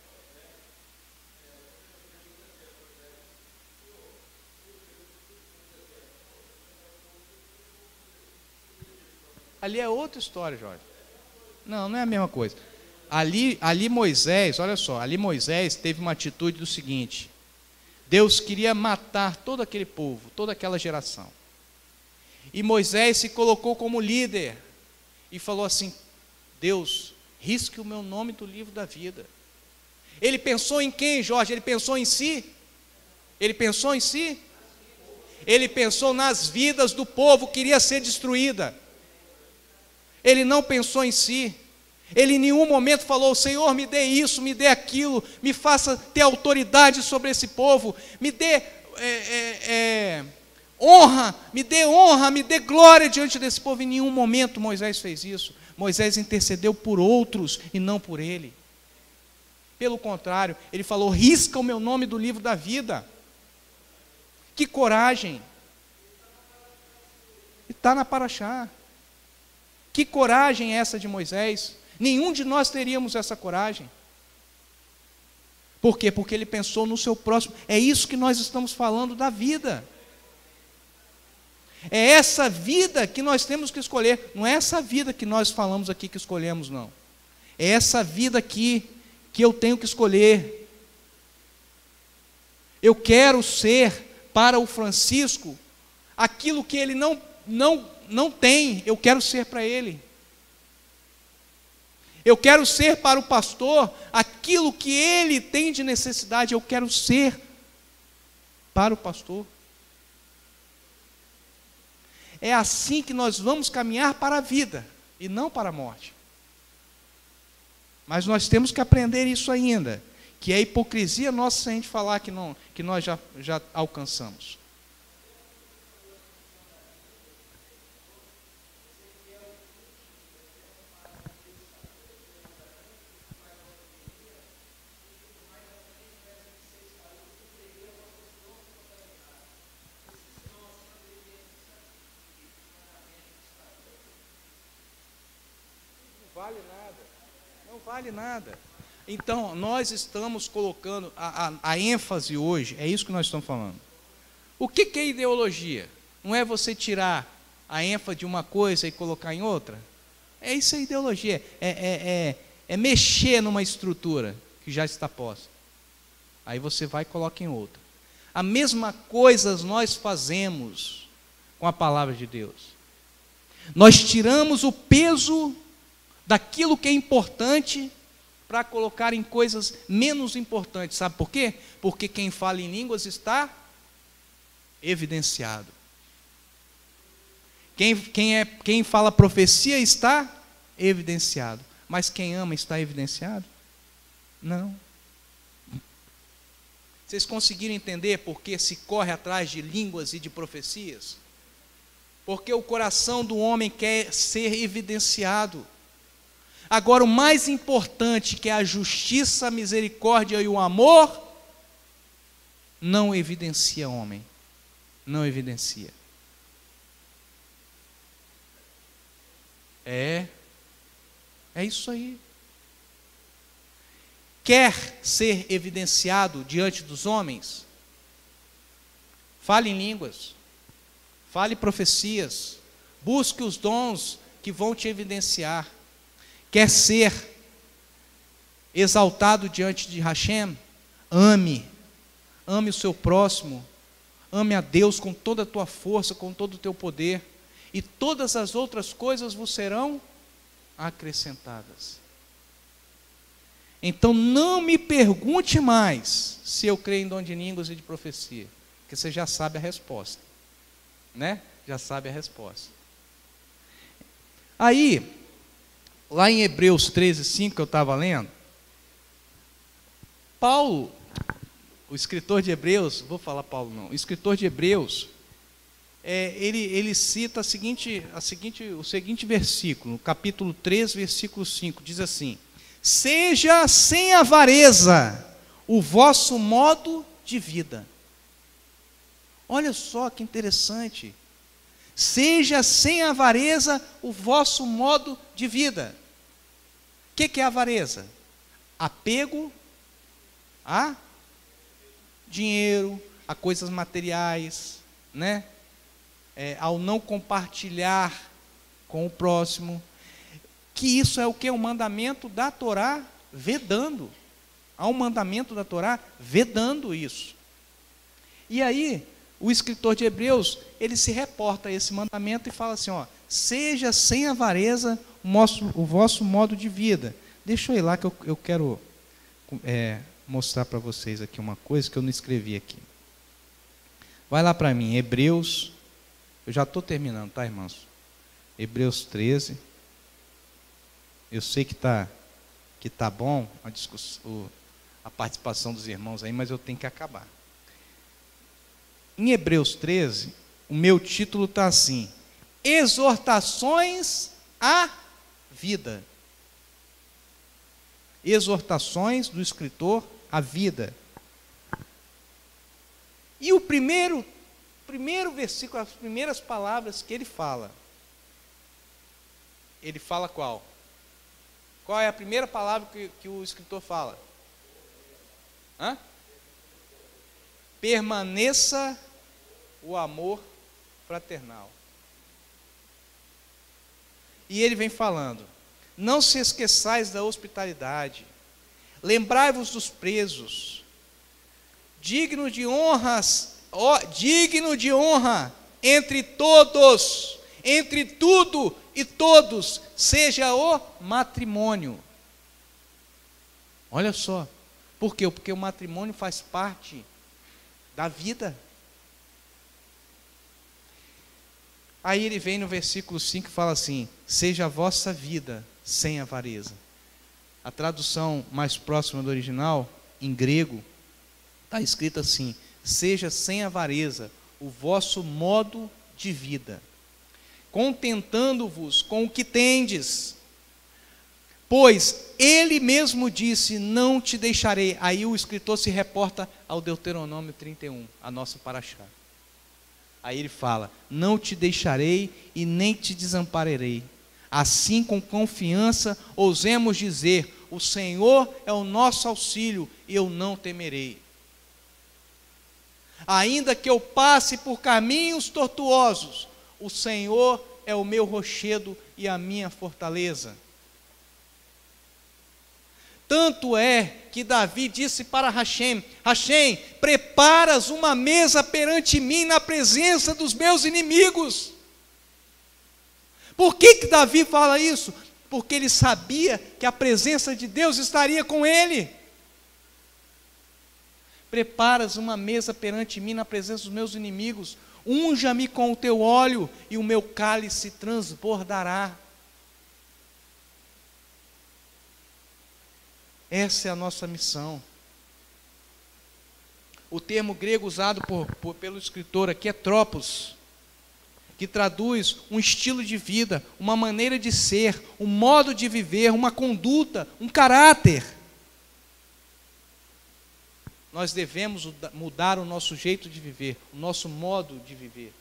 Ali é outra história, Jorge. Não é a mesma coisa. Ali Moisés, olha só, ali Moisés teve uma atitude do seguinte, Deus queria matar todo aquele povo, toda aquela geração. E Moisés se colocou como líder e falou assim, Deus, risque o meu nome do livro da vida. Ele pensou em quem, Jorge? Ele pensou em si? Ele pensou em si? Ele pensou nas vidas do povo que iria ser destruída. Ele não pensou em si. Ele em nenhum momento falou, Senhor, me dê isso, me dê aquilo, me faça ter autoridade sobre esse povo, me dê honra, me dê glória diante desse povo. Em nenhum momento Moisés fez isso. Moisés intercedeu por outros e não por ele. Pelo contrário, ele falou: risca o meu nome do livro da vida. Que coragem! E está na Paraxá. Que coragem é essa de Moisés? Nenhum de nós teríamos essa coragem. Por quê? Porque ele pensou no seu próximo. É isso que nós estamos falando da vida. É essa vida que nós temos que escolher. Não é essa vida que nós falamos aqui que escolhemos, não. É essa vida aqui que eu tenho que escolher. Eu quero ser para o Francisco aquilo que ele não tem, eu quero ser para ele. Eu quero ser para o pastor aquilo que ele tem de necessidade, eu quero ser para o pastor. É assim que nós vamos caminhar para a vida e não para a morte. Mas nós temos que aprender isso ainda, que é hipocrisia nossa se a gente falar que nós já alcançamos. Não vale nada. Então, nós estamos colocando a ênfase hoje, é isso que nós estamos falando. O que é ideologia? Não é você tirar a ênfase de uma coisa e colocar em outra? É isso, é ideologia. É mexer numa estrutura que já está posta. Aí você vai e coloca em outra. A mesma coisa nós fazemos com a palavra de Deus. Nós tiramos o peso daquilo que é importante para colocar em coisas menos importantes. Sabe por quê? Porque quem fala em línguas está evidenciado. Quem fala profecia está evidenciado. Mas quem ama está evidenciado? Não. Vocês conseguiram entender por que se corre atrás de línguas e de profecias? Porque o coração do homem quer ser evidenciado. Agora, o mais importante, que é a justiça, a misericórdia e o amor, não evidencia homem. Não evidencia. É isso aí. Quer ser evidenciado diante dos homens? Fale em línguas. Fale profecias. Busque os dons que vão te evidenciar. Quer ser exaltado diante de Hashem? Ame o seu próximo, ame a Deus com toda a tua força, com todo o teu poder, e todas as outras coisas vos serão acrescentadas. Então não me pergunte mais se eu creio em dom de línguas e de profecia, porque você já sabe a resposta, né? Já sabe a resposta. Aí, lá em Hebreus 13:5, que eu estava lendo, Paulo, o escritor de Hebreus, vou falar Paulo não, o escritor de Hebreus, ele cita o seguinte versículo, no capítulo 3, versículo 5, diz assim: seja sem avareza o vosso modo de vida. Olha só que interessante. Seja sem avareza o vosso modo de vida. O que é avareza? Apego a dinheiro, a coisas materiais, né? Ao não compartilhar com o próximo. Que isso é o que? O mandamento da Torá vedando. Há um mandamento da Torá vedando isso. E aí, o escritor de Hebreus, ele se reporta a esse mandamento e fala assim, seja sem avareza o vosso modo de vida. Deixa eu ir lá que eu quero mostrar para vocês aqui uma coisa que eu não escrevi aqui. Vai lá para mim, Hebreus, eu já estou terminando, tá, irmãos? Hebreus 13. Eu sei que tá bom a participação dos irmãos aí, mas eu tenho que acabar. Em Hebreus 13, o meu título está assim: Exortações à vida. Exortações do escritor à vida. E o primeiro versículo, as primeiras palavras que ele fala qual? Qual é a primeira palavra que o escritor fala? Permaneça o amor fraternal. E ele vem falando: não se esqueçais da hospitalidade, lembrai-vos dos presos, digno de honra entre todos, entre tudo e todos, seja o matrimônio. Olha só, por quê? Porque o matrimônio faz parte da vida. Aí ele vem no versículo 5 e fala assim: seja a vossa vida sem avareza. A tradução mais próxima do original, em grego, está escrito assim: seja sem avareza o vosso modo de vida, contentando-vos com o que tendes, pois ele mesmo disse: não te deixarei. Aí o escritor se reporta ao Deuteronômio 31, a nossa paraxá. Aí ele fala: não te deixarei e nem te desampararei. Assim, com confiança, ousemos dizer: o Senhor é o nosso auxílio, e eu não temerei. Ainda que eu passe por caminhos tortuosos, o Senhor é o meu rochedo e a minha fortaleza. Tanto é que Davi disse para Rachem: Rachem, preparas uma mesa perante mim na presença dos meus inimigos. Por que Davi fala isso? Porque ele sabia que a presença de Deus estaria com ele. Preparas uma mesa perante mim na presença dos meus inimigos, unja-me com o teu óleo e o meu cálice transbordará. Essa é a nossa missão. O termo grego usado pelo escritor aqui é tropos, que traduz um estilo de vida, uma maneira de ser, um modo de viver, uma conduta, um caráter. Nós devemos mudar o nosso jeito de viver, o nosso modo de viver.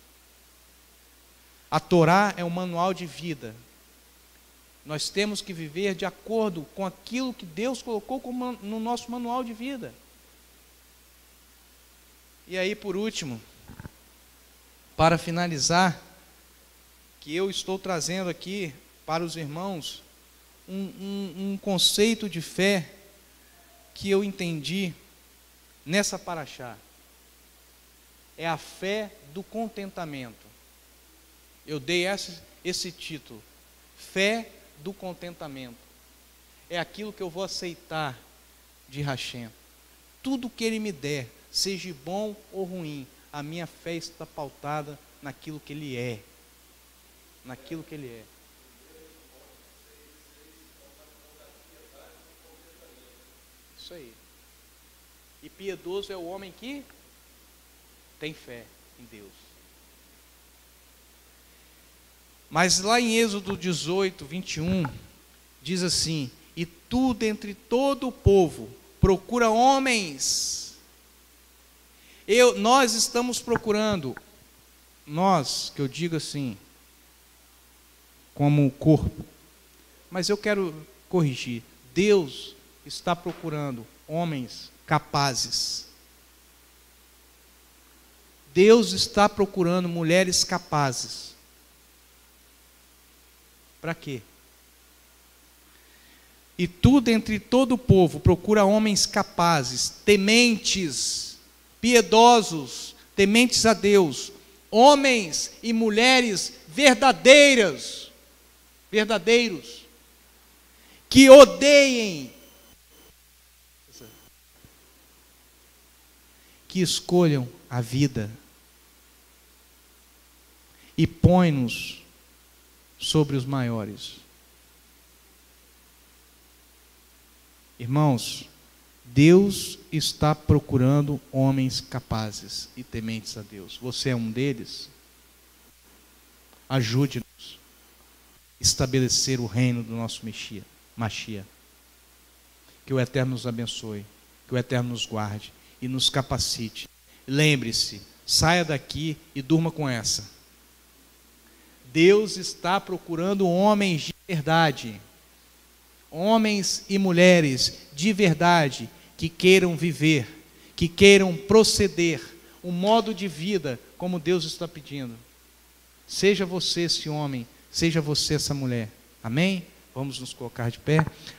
A Torá é um manual de vida. Nós temos que viver de acordo com aquilo que Deus colocou no nosso manual de vida. E aí, por último, para finalizar, que eu estou trazendo aqui para os irmãos um conceito de fé que eu entendi nessa paraxá. É a fé do contentamento. Eu dei esse título: fé do contentamento. É aquilo que eu vou aceitar de Rachem. Tudo que Ele me der, seja bom ou ruim, a minha fé está pautada naquilo que Ele é. Naquilo que Ele é. Isso aí. E piedoso é o homem que tem fé em Deus. Mas lá em Êxodo 18, 21, diz assim: e tu dentre todo o povo procura homens. Nós estamos procurando, nós, que eu digo assim, como corpo, mas eu quero corrigir: Deus está procurando homens capazes. Deus está procurando mulheres capazes. Para quê? E tu, dentre todo o povo, procura homens capazes, tementes, piedosos, tementes a Deus, homens e mulheres verdadeiros, que odeiem, que escolham a vida e põe-nos sobre os maiores. Irmãos, Deus está procurando homens capazes e tementes a Deus. Você é um deles? ajude-nos a estabelecer o reino do nosso Machia. Que o Eterno nos abençoe, que o Eterno nos guarde e nos capacite. Lembre-se, saia daqui e durma com essa. Deus está procurando homens de verdade, homens e mulheres de verdade, que queiram viver, que queiram proceder, um modo de vida como Deus está pedindo. Seja você esse homem, seja você essa mulher. Amém? Vamos nos colocar de pé.